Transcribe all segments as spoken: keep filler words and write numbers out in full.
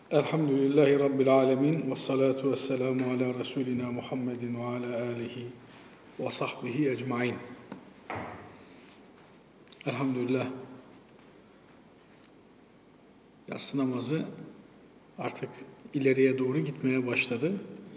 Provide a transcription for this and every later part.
Elhamdülillahi Rabbil alemin ve salatu ve selamu ala Resulina Muhammedin ve ala alihi ve sahbihi ecmain. Elhamdülillah. Yatsı namazı artık ileriye doğru gitmeye başladı.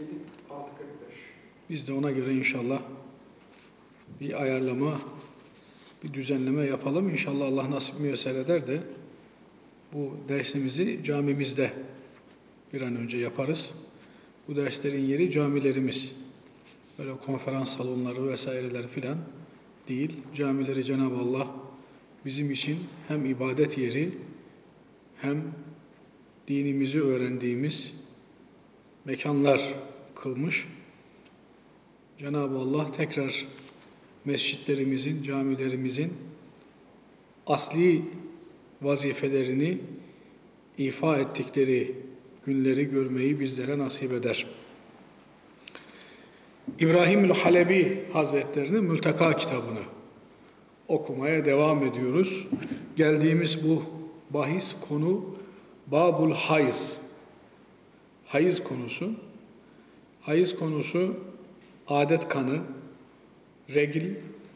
Biz de ona göre inşallah bir ayarlama, bir düzenleme yapalım. İnşallah Allah nasip müyesser eder de bu dersimizi camimizde bir an önce yaparız. Bu derslerin yeri camilerimiz. Böyle konferans salonları vesaireler filan değil. Camileri Cenab-ı Allah bizim için hem ibadet yeri hem dinimizi öğrendiğimiz mekanlar kılmış. Cenab-ı Allah tekrar mescitlerimizin, camilerimizin asli vazifelerini ifa ettikleri günleri görmeyi bizlere nasip eder. İbrahimül Halebi Hazretleri'nin Mülteka kitabını okumaya devam ediyoruz. Geldiğimiz bu bahis konu Babul Hayz. Hayız konusu. Hayız konusu adet kanı, regil,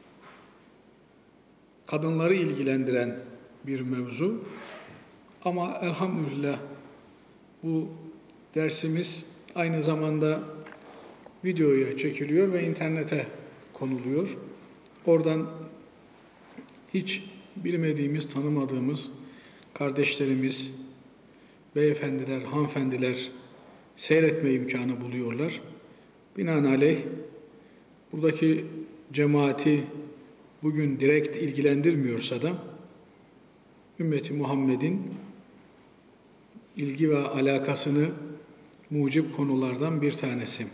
kadınları ilgilendiren bir mevzu. Ama elhamdülillah bu dersimiz aynı zamanda videoya çekiliyor ve internete konuluyor. Oradan hiç bilmediğimiz, tanımadığımız kardeşlerimiz, beyefendiler, hanımefendiler seyretme imkanı buluyorlar. Binaenaleyh buradaki cemaati bugün direkt ilgilendirmiyorsa da ümmeti Muhammed'in ilgi ve alakasını mucib konulardan bir tanesi.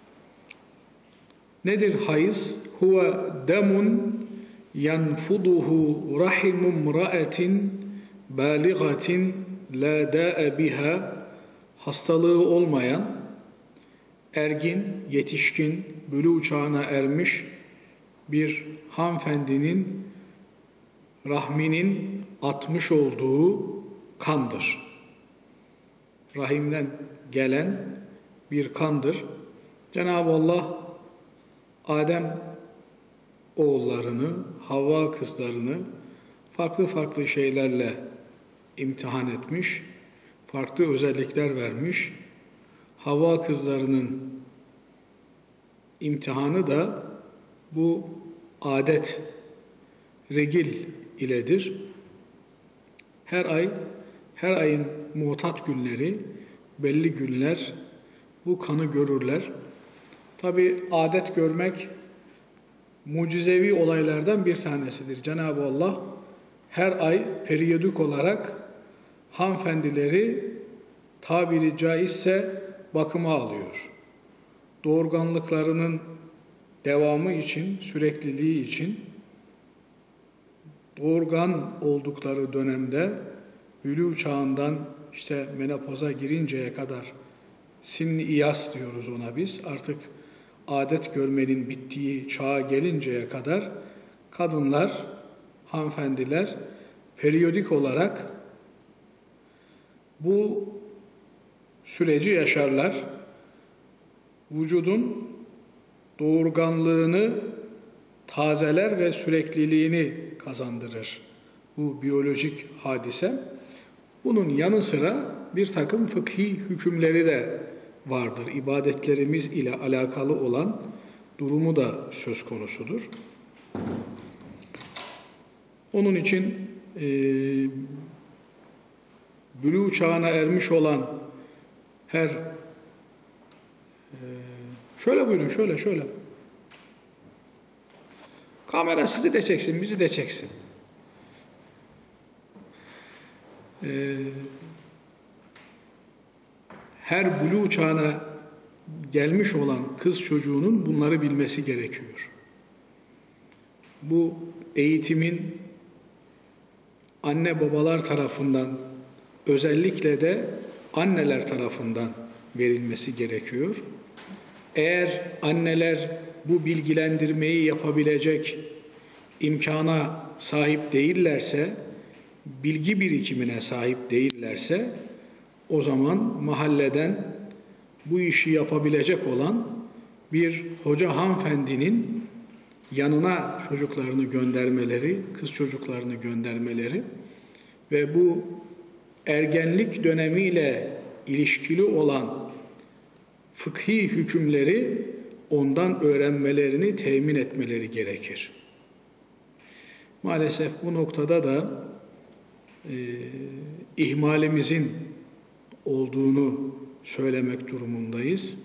Nedir hayız? Huve demun yanfuduhu rahimum ra'etin baligatin la da'e biha, hastalığı olmayan, ergin, yetişkin, bülûğ çağına ermiş bir hanımefendinin rahminin atmış olduğu kandır. Rahimden gelen bir kandır. Cenab-ı Allah Adem oğullarını, Havva kızlarını farklı farklı şeylerle imtihan etmiş, farklı özellikler vermiş. Havva kızlarının imtihanı da bu adet, regil iledir. Her ay, her ayın mutat günleri, belli günler bu kanı görürler. Tabi adet görmek mucizevi olaylardan bir tanesidir. Cenab-ı Allah her ay periyodik olarak hanımefendileri tabiri caizse bakıma alıyor. Doğurganlıklarının devamı için, sürekliliği için doğurgan oldukları dönemde bülûğ çağından işte menopoza girinceye kadar sinni iyas diyoruz ona biz. Artık adet görmenin bittiği çağa gelinceye kadar kadınlar, hanımefendiler periyodik olarak bu süreci yaşarlar. Vücudun doğurganlığını tazeler ve sürekliliğini kazandırır bu biyolojik hadise. Bunun yanı sıra bir takım fıkhi hükümleri de vardır. İbadetlerimiz ile alakalı olan durumu da söz konusudur. Onun için e, bülûğ çağına ermiş olan her e, şöyle buyurun, şöyle şöyle. Kamera sizi de çeksin, bizi de çeksin. Ee, her bülûğ çağına gelmiş olan kız çocuğunun bunları bilmesi gerekiyor. Bu eğitimin anne babalar tarafından, özellikle de anneler tarafından verilmesi gerekiyor. Eğer anneler bu bilgilendirmeyi yapabilecek imkana sahip değillerse, bilgi birikimine sahip değillerse, o zaman mahalleden bu işi yapabilecek olan bir hoca hanımefendinin yanına çocuklarını göndermeleri, kız çocuklarını göndermeleri ve bu ergenlik dönemiyle ilişkili olan fıkhi hükümleri ondan öğrenmelerini temin etmeleri gerekir. Maalesef bu noktada da e, ihmalimizin olduğunu söylemek durumundayız.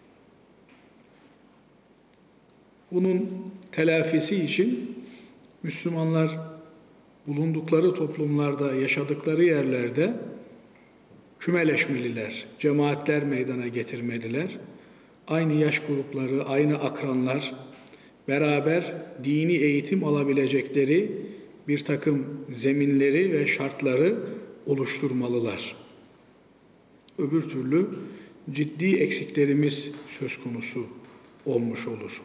Bunun telafisi için Müslümanlar bulundukları toplumlarda, yaşadıkları yerlerde kümeleşmeliler, cemaatler meydana getirmeliler. Aynı yaş grupları, aynı akranlar beraber dini eğitim alabilecekleri bir takım zeminleri ve şartları oluşturmalılar. Öbür türlü ciddi eksiklerimiz söz konusu olmuş olur.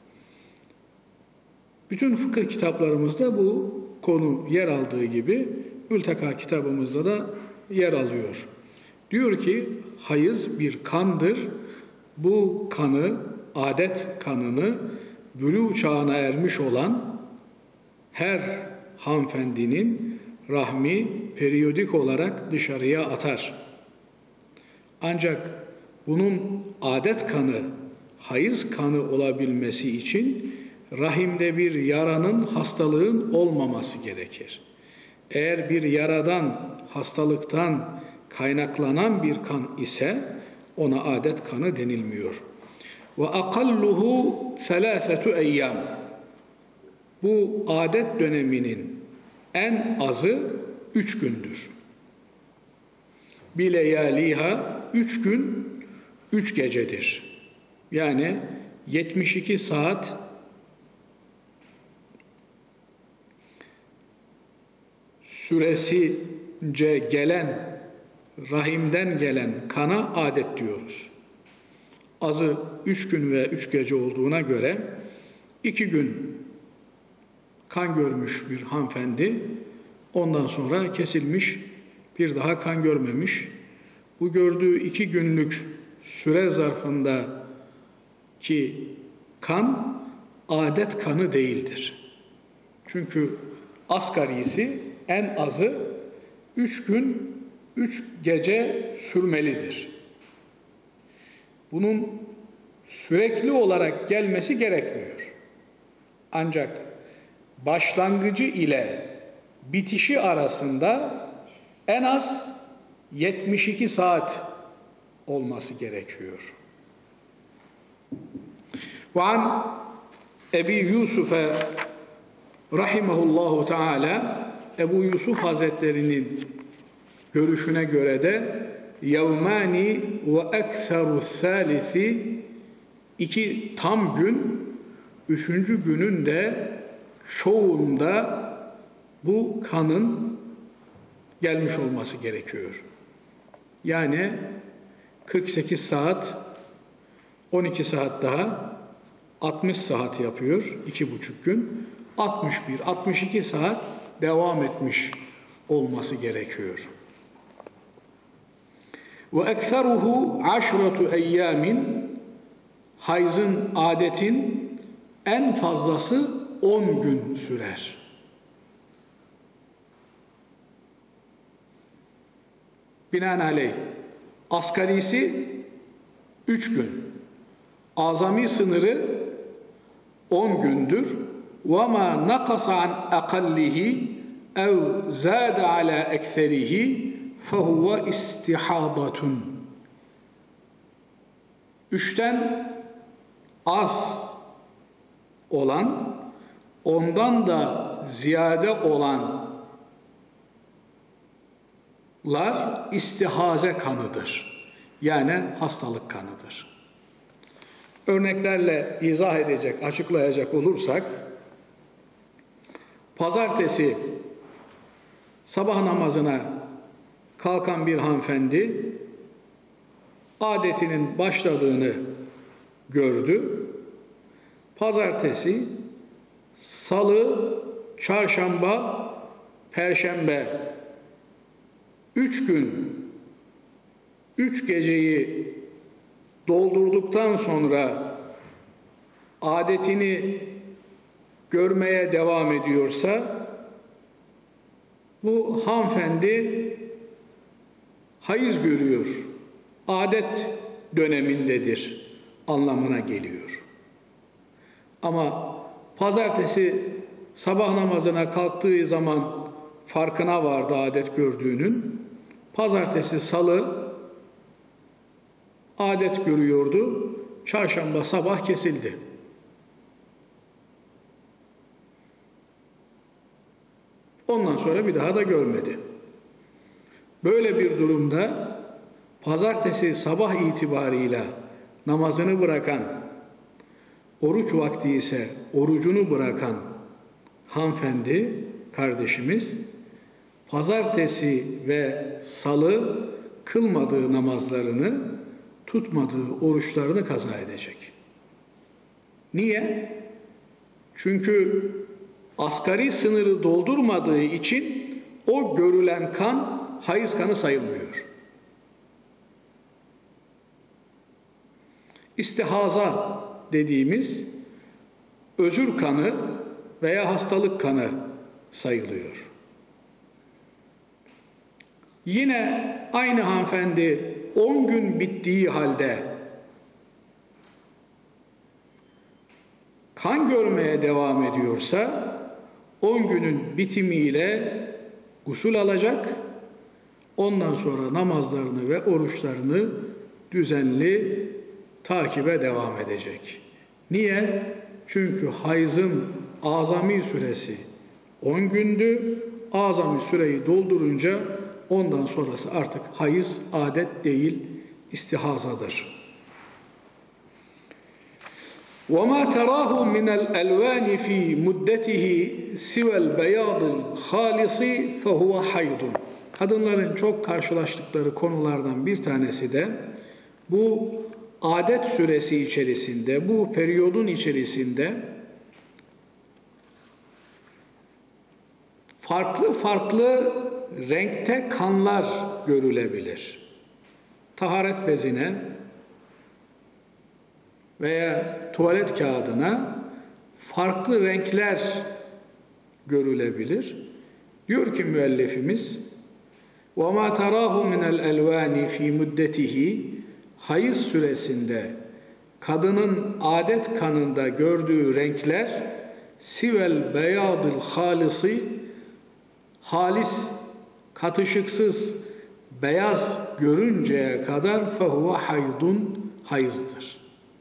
Bütün fıkıh kitaplarımızda bu konu yer aldığı gibi Mülteka kitabımızda da yer alıyor. Diyor ki hayız bir kandır. Bu kanı, adet kanını bülûğ çağına ermiş olan her hanımefendinin rahmi periyodik olarak dışarıya atar. Ancak bunun adet kanı, hayız kanı olabilmesi için rahimde bir yaranın, hastalığın olmaması gerekir. Eğer bir yaradan, hastalıktan kaynaklanan bir kan ise ona adet kanı denilmiyor. Ve akalluhu selâsetu eyyâm. Bu adet döneminin en azı üç gündür. Bileyâliha, üç gün, üç gecedir. Yani yetmiş iki saat süresince gelen, rahimden gelen kana adet diyoruz. Azı üç gün ve üç gece olduğuna göre iki gün kan görmüş bir hanımefendi, ondan sonra kesilmiş, bir daha kan görmemiş. Bu gördüğü iki günlük süre zarfındaki kan adet kanı değildir. Çünkü asgarisi, en azı üç gün, üç gece sürmelidir. Bunun sürekli olarak gelmesi gerekmiyor. Ancak başlangıcı ile bitişi arasında en az yetmiş iki saat olması gerekiyor. Ve an Ebi Yusuf'e rahimehullahu teala, Ebu Yusuf Hazretleri'nin görüşüne göre de yevmani ve ekseru salisi, iki tam gün, üçüncü günün de çoğunda bu kanın gelmiş olması gerekiyor. Yani kırk sekiz saat, on iki saat daha altmış saat yapıyor, iki buçuk gün. altmış bir, altmış iki saat devam etmiş olması gerekiyor. Ve ekseruhu aşratu eyyamin, hayzın, adetin en fazlası on gün sürer. Binaenaleyh asgarisi üç gün, azami sınırı on gündür. وَمَا نَقَصَ عَنْ أَقَلِّهِ اَوْ زَادَ عَلَى اَكْثَرِهِ فَهُوَ اِسْتِحَاضَةٌ. Üçten az olan, ondan da ziyade olanlar istihaze kanıdır. Yani hastalık kanıdır. Örneklerle izah edecek, açıklayacak olursak, pazartesi sabah namazına kalkan bir hanımefendi adetinin başladığını gördü. Pazartesi, salı, çarşamba, perşembe üç gün üç geceyi doldurduktan sonra adetini görmeye devam ediyorsa bu hanımefendi hayız görüyor, adet dönemindedir anlamına geliyor. Ama pazartesi sabah namazına kalktığı zaman farkına vardı adet gördüğünün. Pazartesi, salı adet görüyordu. Çarşamba sabah kesildi. Ondan sonra bir daha da görmedi. Böyle bir durumda pazartesi sabah itibarıyla namazını bırakan, oruç vakti ise orucunu bırakan hanımefendi kardeşimiz pazartesi ve salı kılmadığı namazlarını, tutmadığı oruçlarını kaza edecek. Niye? Çünkü asgari sınırı doldurmadığı için o görülen kan hayız kanı sayılmıyor. İstihaza dediğimiz özür kanı veya hastalık kanı sayılıyor. Yine aynı hanımefendi on gün bittiği halde kan görmeye devam ediyorsa on günün bitimiyle gusül alacak, ondan sonra namazlarını ve oruçlarını düzenli takibe devam edecek. Niye? Çünkü hayızın azami süresi on gündü, azami süreyi doldurunca ondan sonrası artık hayız adet değil, istihazadır. وَمَا تَرَاهُ مِنَ الْأَلْوَانِ فِي مُدَّتِهِ سِوَى الْبَيَاضِ الْخَالِصِ فَهُوَ حَيْضٌ. Kadınların çok karşılaştıkları konulardan bir tanesi de bu adet süresi içerisinde, bu periyodun içerisinde farklı farklı renkte kanlar görülebilir. Taharet bezine veya tuvalet kağıdına farklı renkler görülebilir. Diyor ki müellifimiz وَمَا تَرَاهُ مِنَ الْأَلْوَانِ فِي مُدَّتِهِ hayız süresinde kadının adet kanında gördüğü renkler sivel beyadil halisi halis, katışıksız, beyaz görünceye kadar fehuve haydun hayızdır.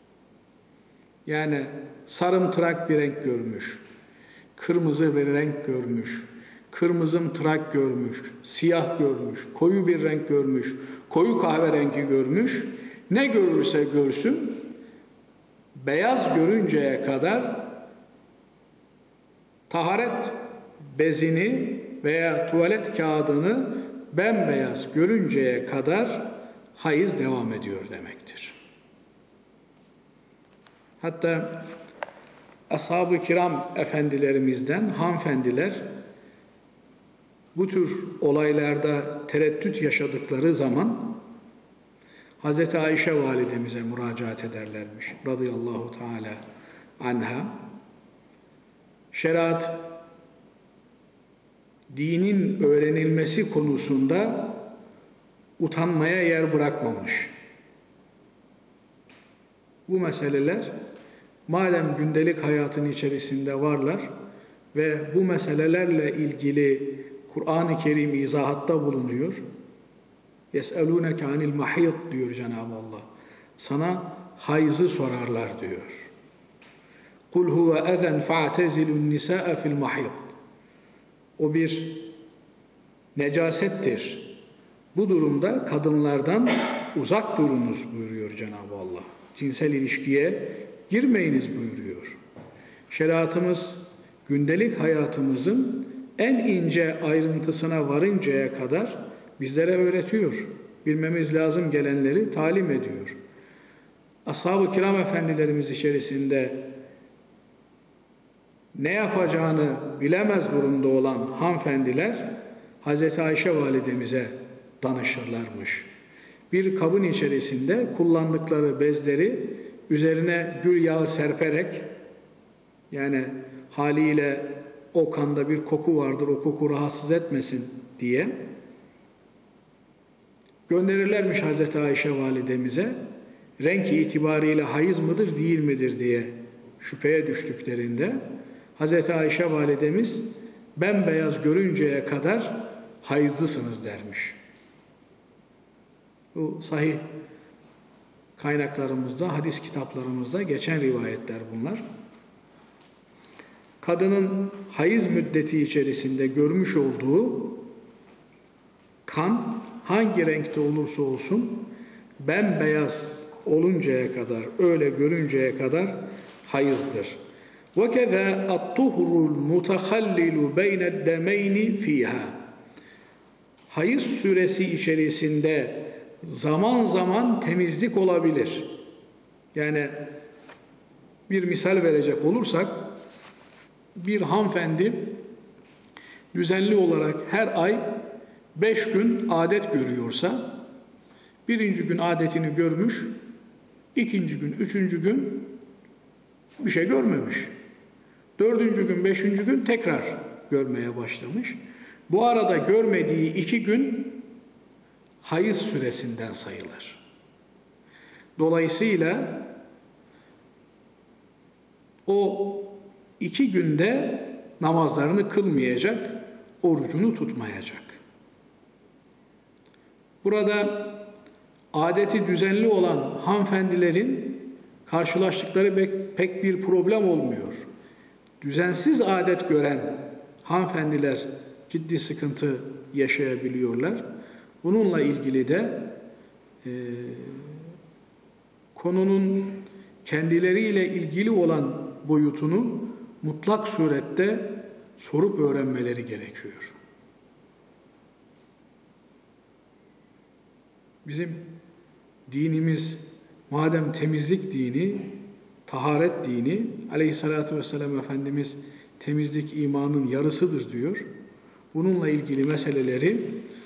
Yani sarımtırak bir renk görmüş, kırmızı bir renk görmüş, kırmızımtırak görmüş, siyah görmüş, koyu bir renk görmüş, koyu kahverengi görmüş, ne görürse görsün, beyaz görünceye kadar taharet bezini veya tuvalet kağıdını bembeyaz görünceye kadar hayız devam ediyor demektir. Hatta ashab-ı kiram efendilerimizden hanımefendiler bu tür olaylarda tereddüt yaşadıkları zaman Hazreti Ayşe validemize müracaat ederlermiş radıyallahu teala anha. Şeriat dinin öğrenilmesi konusunda utanmaya yer bırakmamış. Bu meseleler madem gündelik hayatın içerisinde varlar ve bu meselelerle ilgili Kur'an-ı Kerim izahatta bulunuyor. يَسْأَلُونَكَ عَنِ الْمَحِيطِ diyor Cenab-ı Allah. Sana hayızı sorarlar diyor. قُلْ هُوَ اَذَنْ فَاعْتَزِلُ النِّسَاءَ فِي الْمَحِيطِ. O bir necasettir. Bu durumda kadınlardan uzak durunuz buyuruyor Cenab-ı Allah. Cinsel ilişkiye girmeyiniz buyuruyor. Şeriatımız gündelik hayatımızın en ince ayrıntısına varıncaya kadar bizlere öğretiyor. Bilmemiz lazım gelenleri talim ediyor. Ashab-ı kiram efendilerimiz içerisinde ne yapacağını bilemez durumda olan hanımefendiler Hazreti Ayşe validemize danışırlarmış. bir kabın içerisinde kullandıkları bezleri üzerine gül yağı serperek, yani haliyle o kanda bir koku vardır, o koku rahatsız etmesin diye gönderirlermiş Hazreti Ayşe validemize. Renk itibariyle hayız mıdır değil midir diye şüpheye düştüklerinde Hazreti Ayşe validemiz bembeyaz görünceye kadar hayızlısınız dermiş. Bu sahih kaynaklarımızda, hadis kitaplarımızda geçen rivayetler bunlar. Kadının hayız müddeti içerisinde görmüş olduğu kan hangi renkte olursa olsun bembeyaz oluncaya kadar, öyle görünceye kadar hayızdır. وَكَذَا الطُّهْرُ الْمُتَخَلِّلُ بَيْنَ الدَّمَيْنِ ف۪يهَا Hayız süresi içerisinde zaman zaman temizlik olabilir. Yani bir misal verecek olursak, bir hanımefendi düzenli olarak her ay beş gün adet görüyorsa, birinci gün adetini görmüş, ikinci gün, üçüncü gün bir şey görmemiş. Dördüncü gün, beşinci gün tekrar görmeye başlamış. Bu arada görmediği iki gün hayız süresinden sayılır. Dolayısıyla o iki günde namazlarını kılmayacak, orucunu tutmayacak. Burada adeti düzenli olan hanımefendilerin karşılaştıkları pek, pek bir problem olmuyor. Düzensiz adet gören hanımefendiler ciddi sıkıntı yaşayabiliyorlar. Bununla ilgili de e, konunun kendileriyle ilgili olan boyutunu mutlak surette sorup öğrenmeleri gerekiyor. Bizim dinimiz madem temizlik dini, taharet dini, aleyhissalatü vesselam Efendimiz temizlik imanın yarısıdır diyor. Bununla ilgili meseleleri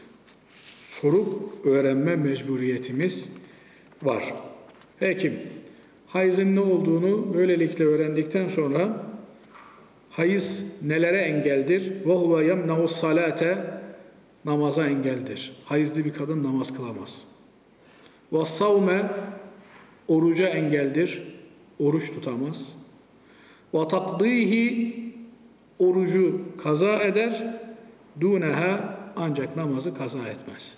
sorup öğrenme mecburiyetimiz var. Peki, hayızın ne olduğunu böylelikle öğrendikten sonra hayız nelere engeldir? وَهُوَ يَمْنَعُ الصَّلَاةَ Namaza engeldir. Hayızlı bir kadın namaz kılamaz. وَالصَّوْمَ Oruca engeldir. Oruç tutamaz. وَتَقْضِيهِ Orucu kaza eder. دُونَهَا Ancak namazı kaza etmez.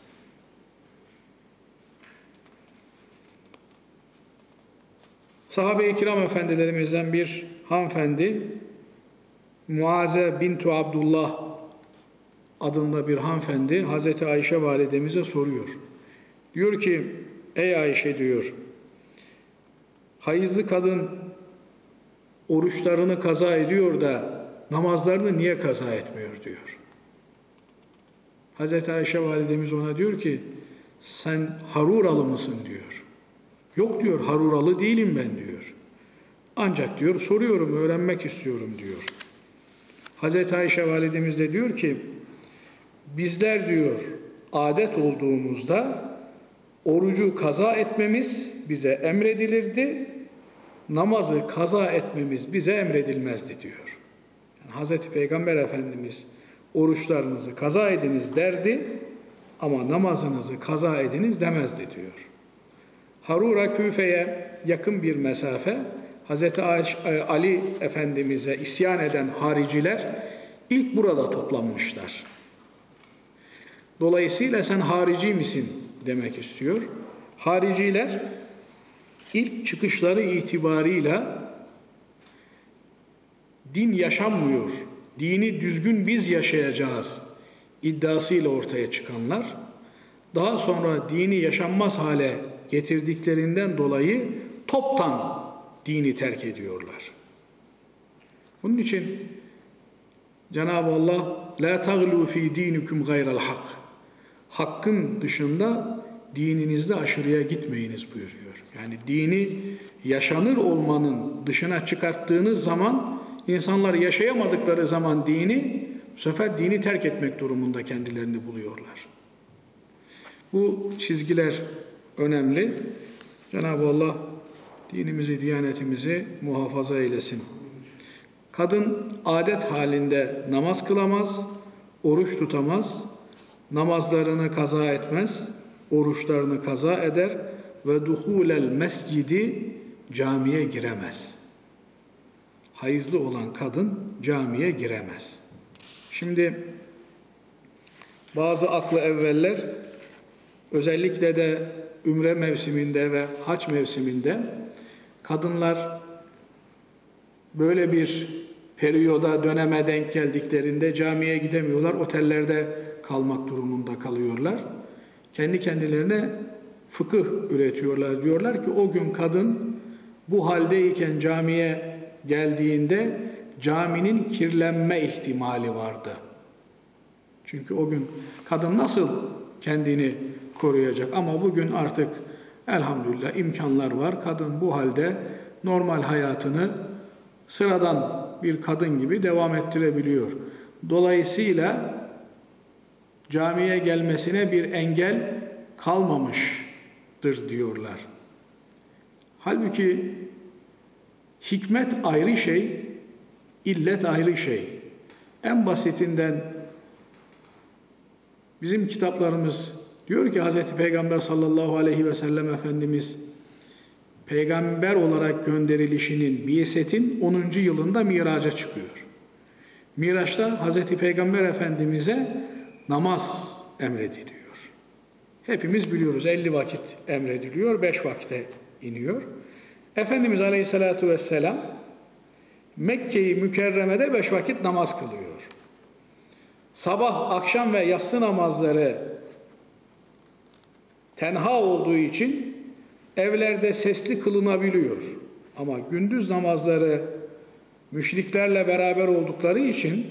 Sahabe-i kiram efendilerimizden bir hanımefendi, Muaze bintu Abdullah adında bir hanımefendi Hazreti Ayşe validemize soruyor. Diyor ki, ey Ayşe diyor, hayızlı kadın oruçlarını kaza ediyor da namazlarını niye kaza etmiyor diyor. Hazreti Ayşe validemiz ona diyor ki, sen Haruralı mısın diyor. Yok diyor, Haruralı değilim ben diyor. Ancak diyor, soruyorum, öğrenmek istiyorum diyor. Hazreti Ayşe validemiz de diyor ki, bizler diyor, adet olduğumuzda orucu kaza etmemiz bize emredilirdi, namazı kaza etmemiz bize emredilmezdi diyor. Yani Hazreti Peygamber Efendimiz oruçlarınızı kaza ediniz derdi ama namazınızı kaza ediniz demezdi diyor. Harura Küfe'ye yakın bir mesafe, Hazreti Ali Efendimiz'e isyan eden hariciler ilk burada toplanmışlar. Dolayısıyla sen harici misin demek istiyor. Hariciler ilk çıkışları itibarıyla din yaşanmıyor, dini düzgün biz yaşayacağız iddiasıyla ortaya çıkanlar, daha sonra dini yaşanmaz hale getirdiklerinden dolayı toptan dini terk ediyorlar. Bunun için Cenab-ı Allah la taglu fi dinikum gayral hak. Hakkın dışında dininizde aşırıya gitmeyiniz buyuruyor. Yani dini yaşanır olmanın dışına çıkarttığınız zaman, insanlar yaşayamadıkları zaman dini, bu sefer dini terk etmek durumunda kendilerini buluyorlar. Bu çizgiler önemli. Cenab-ı Allah dinimizi, diyanetimizi muhafaza eylesin. Kadın adet halinde namaz kılamaz, oruç tutamaz, namazlarını kaza etmez, oruçlarını kaza eder ve duhulel mescidi camiye giremez. Hayızlı olan kadın camiye giremez. Şimdi bazı aklı evveller özellikle de ümre mevsiminde ve hac mevsiminde kadınlar böyle bir periyoda, döneme denk geldiklerinde camiye gidemiyorlar, otellerde kalmak durumunda kalıyorlar. Kendi kendilerine fıkıh üretiyorlar. Diyorlar ki o gün kadın bu haldeyken camiye geldiğinde caminin kirlenme ihtimali vardı. Çünkü o gün kadın nasıl kendini koruyacak? Ama bugün artık elhamdülillah imkanlar var. Kadın bu halde normal hayatını sıradan bir kadın gibi devam ettirebiliyor. Dolayısıyla camiye gelmesine bir engel kalmamıştır diyorlar. Halbuki hikmet ayrı şey, illet ayrı şey. En basitinden bizim kitaplarımız diyor ki Hazreti Peygamber sallallahu aleyhi ve sellem Efendimiz peygamber olarak gönderilişinin, bi'setin onuncu yılında miraca çıkıyor. Miraçta Hazreti Peygamber Efendimiz'e namaz emrediliyor. Hepimiz biliyoruz elli vakit emrediliyor, beş vakte iniyor. Efendimiz Aleyhisselatü Vesselam Mekke-i Mükerreme'de beş vakit namaz kılıyor. Sabah, akşam ve yatsı namazları tenha olduğu için evlerde sesli kılınabiliyor. Ama gündüz namazları müşriklerle beraber oldukları için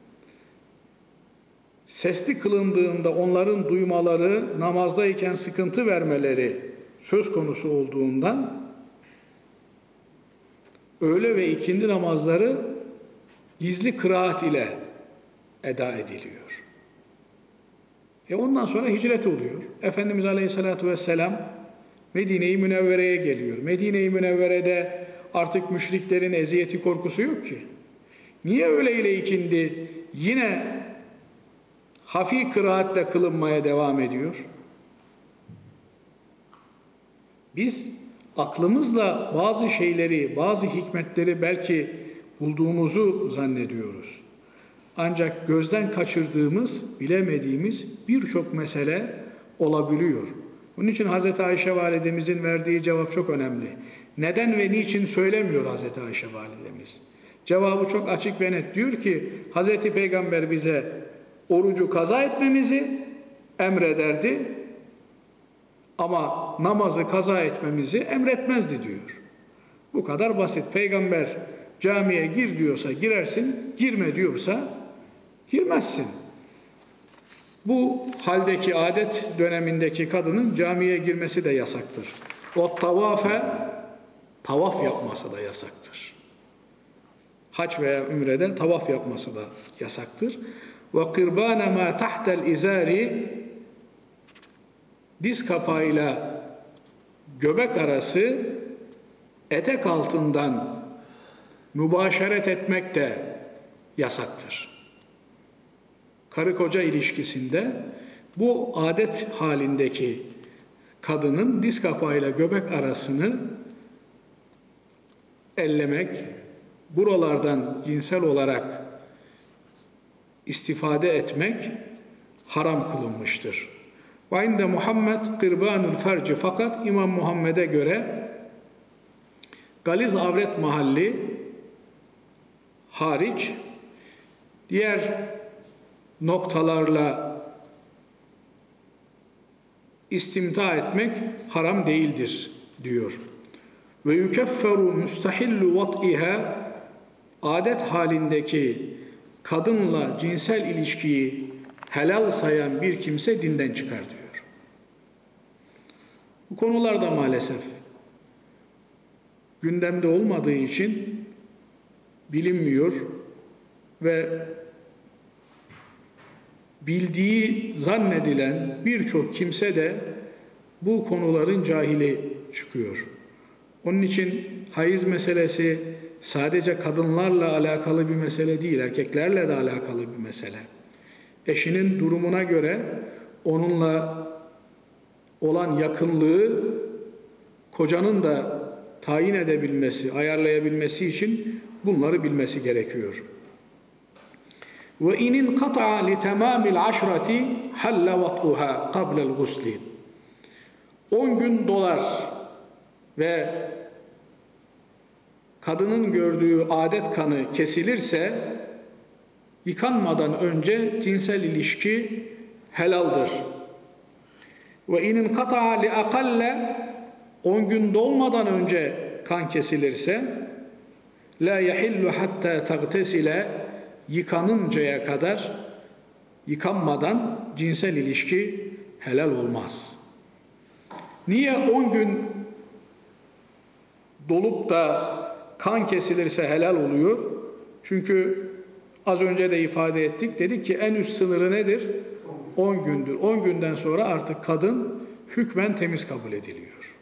sesli kılındığında onların duymaları, namazdayken sıkıntı vermeleri söz konusu olduğundan öğle ve ikindi namazları gizli kıraat ile eda ediliyor. E ondan sonra hicret oluyor. Efendimiz Aleyhisselatü Vesselam Medine-i Münevvere'ye geliyor. Medine-i Münevvere'de artık müşriklerin eziyeti korkusu yok ki. Niye öğle ile ikindi yine hafif kıraatle kılınmaya devam ediyor? Biz aklımızla bazı şeyleri, bazı hikmetleri belki bulduğumuzu zannediyoruz. Ancak gözden kaçırdığımız, bilemediğimiz birçok mesele olabiliyor. Bunun için Hazreti Ayşe Validemizin verdiği cevap çok önemli. Neden ve niçin söylemiyor Hazreti Ayşe Validemiz? Cevabı çok açık ve net. Diyor ki Hazreti Peygamber bize orucu kaza etmemizi emrederdi ama namazı kaza etmemizi emretmezdi diyor. Bu kadar basit. Peygamber camiye gir diyorsa girersin, girme diyorsa girmezsin. Bu haldeki adet dönemindeki kadının camiye girmesi de yasaktır. O tavafe, tavaf yapması da yasaktır. Hac veya ümrede tavaf yapması da yasaktır. Ve kırbâne mâ tahtel izâri, diz kapağıyla göbek arası etek altından mübaşeret etmek de yasaktır. Karı koca ilişkisinde bu adet halindeki kadının diz kapağıyla göbek arasını ellemek, buralardan cinsel olarak istifade etmek haram kılınmıştır. Ve inde Muhammed kırbanul ferci, fakat İmam Muhammed'e göre galiz avret mahalli hariç diğer noktalarla istimta etmek haram değildir diyor. Ve yukefferu müstahillu vat'iha, adet halindeki kadınla cinsel ilişkiyi helal sayan bir kimse dinden çıkar diyor. Bu konular da maalesef gündemde olmadığı için bilinmiyor ve bildiği zannedilen birçok kimse de bu konuların cahili çıkıyor. Onun için hayız meselesi sadece kadınlarla alakalı bir mesele değil, erkeklerle de alakalı bir mesele. Eşinin durumuna göre onunla olan yakınlığı kocanın da tayin edebilmesi, ayarlayabilmesi için bunları bilmesi gerekiyor. Ve inin qata'a li tamamil aşrati halla vat'uha qabla al-gusl. on gün dolar ve kadının gördüğü adet kanı kesilirse yıkanmadan önce cinsel ilişki helaldir. Ve inin qata'a li aqalla, on gün dolmadan önce kan kesilirse la yahillu hatta tagtesile, yıkanıncaya kadar yıkanmadan cinsel ilişki helal olmaz. Niye on gün dolup da kan kesilirse helal oluyor? Çünkü az önce de ifade ettik. Dedik ki en üst sınırı nedir? on gündür. on günden sonra artık kadın hükmen temiz kabul ediliyor.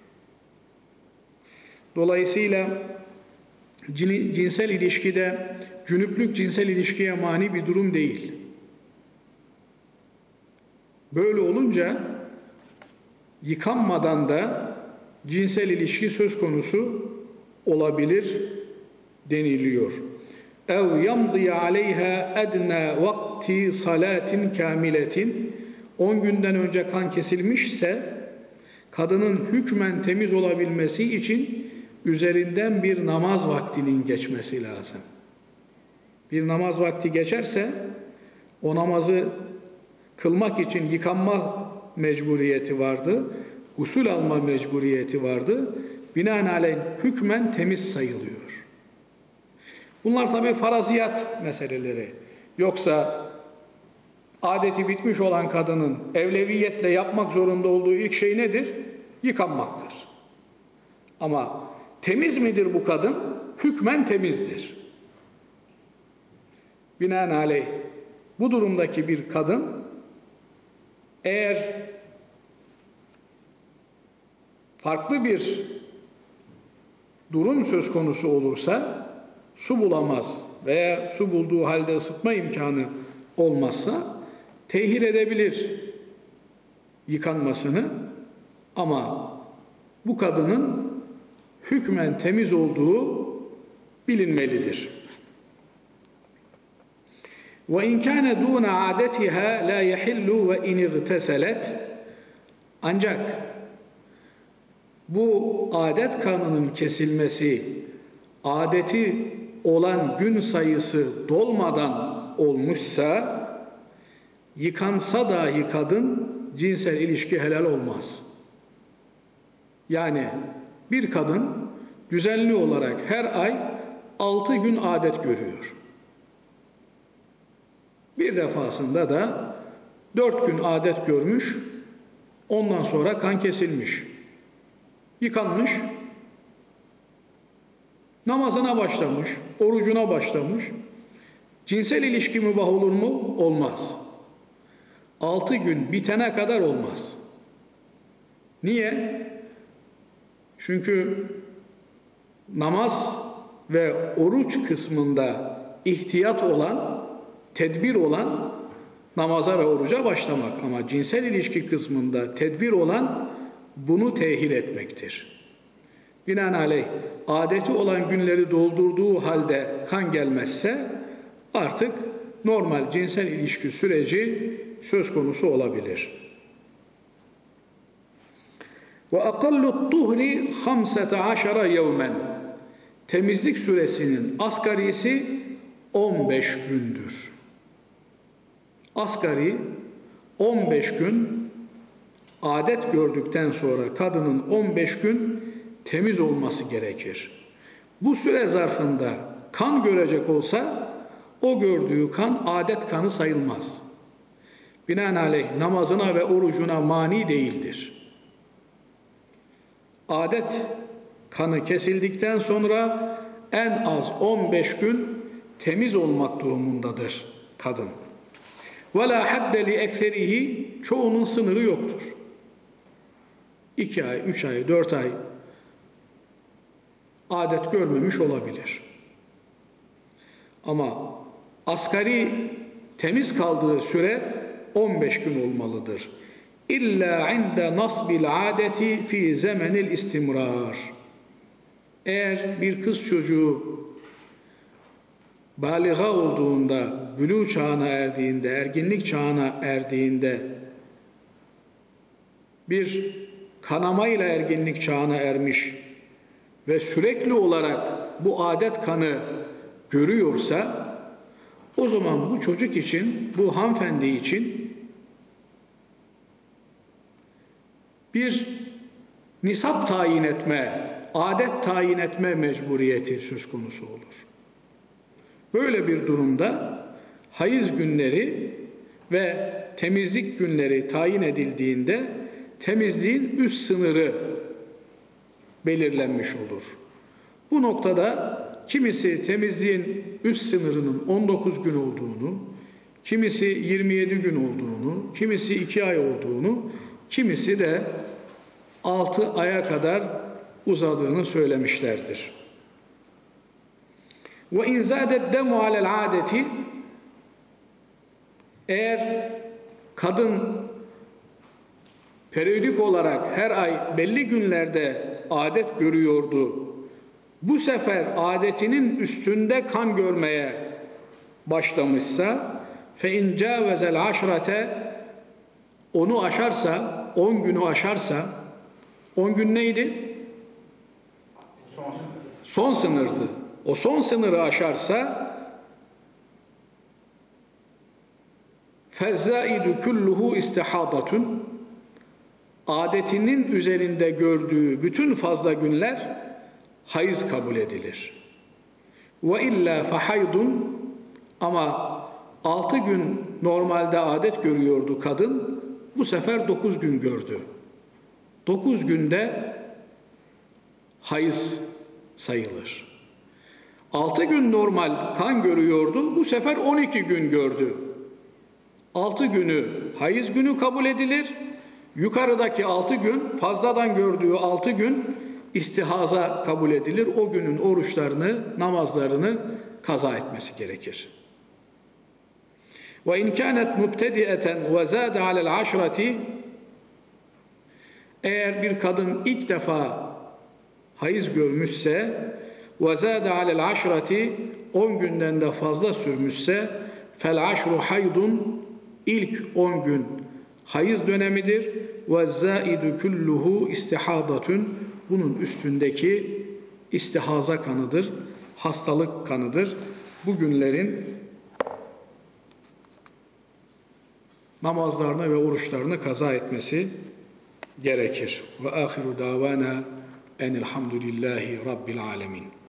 Dolayısıyla cinsel ilişkide cünüplük cinsel ilişkiye mani bir durum değil. Böyle olunca yıkanmadan da cinsel ilişki söz konusu olabilir deniliyor. اَوْ يَمْضِيَ عَلَيْهَا اَدْنَى وَقْتِ صَلَاتٍ كَامِلَةٍ, on günden önce kan kesilmişse kadının hükmen temiz olabilmesi için üzerinden bir namaz vaktinin geçmesi lazım. Bir namaz vakti geçerse o namazı kılmak için yıkanma mecburiyeti vardı, gusül alma mecburiyeti vardı. Binaenaleyh hükmen temiz sayılıyor. Bunlar tabii faraziyat meseleleri. Yoksa adeti bitmiş olan kadının evleviyetle yapmak zorunda olduğu ilk şey nedir? Yıkanmaktır. Ama temiz midir bu kadın? Hükmen temizdir. Binaenaleyh bu durumdaki bir kadın eğer farklı bir durum söz konusu olursa, su bulamaz veya su bulduğu halde ısıtma imkanı olmazsa tehir edebilir yıkanmasını, ama bu kadının hükmen temiz olduğu bilinmelidir. وَاِنْ كَانَ دُونَ عَادَتِهَا لَا يَحِلُّ وَاِنْ اِغْتَسَلَتْ, ancak bu adet kanının kesilmesi adeti olan gün sayısı dolmadan olmuşsa, yıkansa dahi kadın cinsel ilişki helal olmaz. Yani bir kadın düzenli olarak her ay altı gün adet görüyor. Bir defasında da dört gün adet görmüş, ondan sonra kan kesilmiş. Yıkanmış, namazına başlamış, orucuna başlamış. Cinsel ilişki mübah olur mu? Olmaz. Altı gün bitene kadar olmaz. Niye? Çünkü namaz ve oruç kısmında ihtiyat olan, tedbir olan namaza ve oruca başlamak, ama cinsel ilişki kısmında tedbir olan bunu tehir etmektir. Binaenaleyh adeti olan günleri doldurduğu halde kan gelmezse artık normal cinsel ilişki süreci söz konusu olabilir. Ve aqallut tuhri hamsete aşara yevmen, temizlik süresinin asgarisi on beş gündür. Asgari on beş gün, adet gördükten sonra kadının on beş gün temiz olması gerekir. Bu süre zarfında kan görecek olsa o gördüğü kan adet kanı sayılmaz. Binaenaleyh namazına ve orucuna mani değildir. Adet kanı kesildikten sonra en az on beş gün temiz olmak durumundadır kadın. وَلَا حَدَّ لِاَكْثَرِهِ, çoğunun sınırı yoktur. iki ay, üç ay, dört ay adet görmemiş olabilir. Ama asgari temiz kaldığı süre on beş gün olmalıdır. İlla inde nasbil adeti fi zemenil istimrar. Eğer bir kız çocuğu baliga olduğunda, bülû çağına erdiğinde, erginlik çağına erdiğinde bir kanamayla erginlik çağına ermiş ve sürekli olarak bu adet kanı görüyorsa, o zaman bu çocuk için, bu hanımefendi için bir nisap tayin etme, adet tayin etme mecburiyeti söz konusu olur. Böyle bir durumda hayız günleri ve temizlik günleri tayin edildiğinde temizliğin üst sınırı belirlenmiş olur. Bu noktada kimisi temizliğin üst sınırının on dokuz gün olduğunu, kimisi yirmi yedi gün olduğunu, kimisi iki ay olduğunu, kimisi de altı aya kadar uzadığını söylemişlerdir. Ve in zâdet demu alel âdeti, eğer kadın periyodik olarak her ay belli günlerde adet görüyordu, bu sefer adetinin üstünde kan görmeye başlamışsa, fe in câvezel aşrate, onu aşarsa, on günü aşarsa, on gün neydi? Son sınırdı. O son sınırı aşarsa فَالزَّائِدُ كُلُّهُ اِسْتِحَاضَةٌ, adetinin üzerinde gördüğü bütün fazla günler hayız kabul edilir. وَاِلَّا فَحَيْضٌ, ama altı gün normalde adet görüyordu kadın, bu sefer dokuz gün gördü. Dokuz günde hayız sayılır. Altı gün normal kan görüyordu, bu sefer on iki gün gördü. Altı günü hayız günü kabul edilir. Yukarıdaki altı gün, fazladan gördüğü altı gün istihaza kabul edilir. O günün oruçlarını, namazlarını kaza etmesi gerekir. Ve in kânet mubtedi'eten ve zâde alel aşrati, eğer bir kadın ilk defa hayız görmüşse ve zâde alel aşrati, on günden de fazla sürmüşse, fel aşru haydun, ilk on gün hayız dönemidir. Ve zâidu kulluhu istihadatun, bunun üstündeki istihaza kanıdır, hastalık kanıdır. Bu günlerin namazlarını ve oruçlarını kaza etmesi gerekir. Ve ahiru davana enelhamdülillahi rabbil alemin.